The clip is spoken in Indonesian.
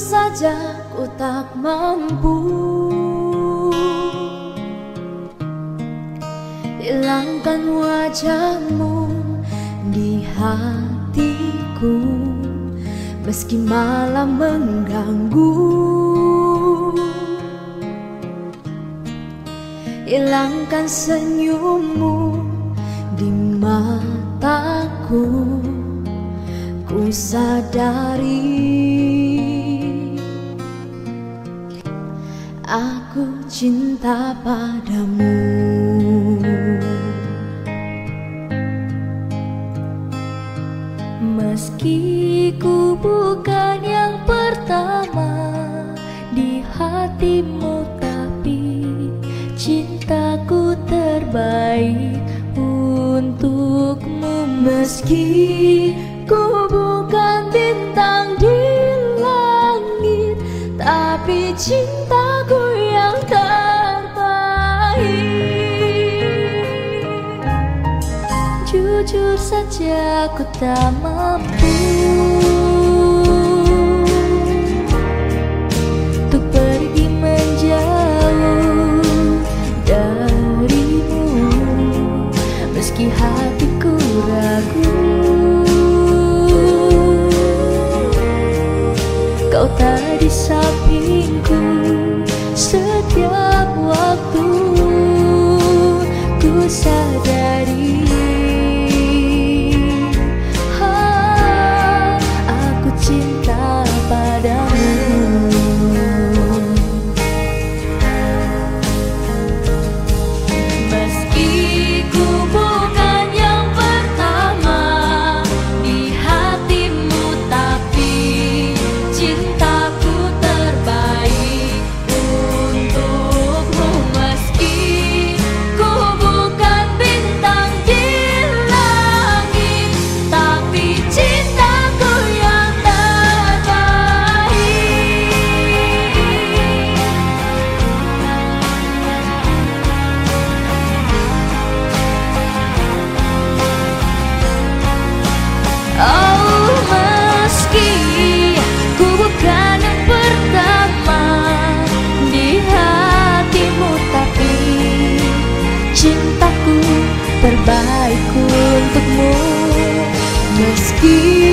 saja ku tak mampu hilangkan wajahmu di hatiku, meski malam mengganggu. Hilangkan senyummu di mataku, ku sadari aku cinta padamu. Meski ku bukan yang pertama di hatimu, tapi cintaku terbaik untukmu. Meski ku bukan bintang di langit, tapi cintaku yang terbaik. Jujur saja ku tak mampu untuk pergi menjauh darimu, meski hatiku ragu. Kau tak di sampingku setiap waktu, ku sadari aku cinta padamu. Meski ku bukan yang pertama di hatimu, tapi cintaku terbaik untukmu. Meski ku bukan bintang di langit, tapi cintaku yang terbaik. Oh, meski ku bukan yang pertama di hatimu, tapi cintaku terbaik untukmu. Meski